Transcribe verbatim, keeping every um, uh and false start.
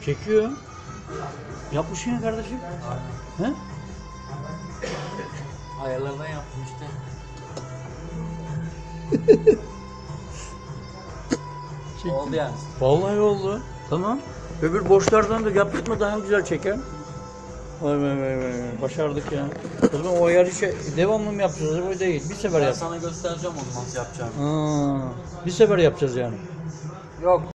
Çekiyor. Yapmışsın ya kardeşim. Aynen. He? Ayarlardan yaptım işte. Oldu yani. Vallahi oldu. Tamam. Öbür boşlardan da yaptık mı daha güzel çeker. Vay vay vay vay. Başardık ya. O zaman o ayarı şey, devamlı mı yapacağız? O değil. Bir sefer Ben yap. sana göstereceğim onu nasıl yapacağımı. Ha, bir sefer yapacağız yani. Yok.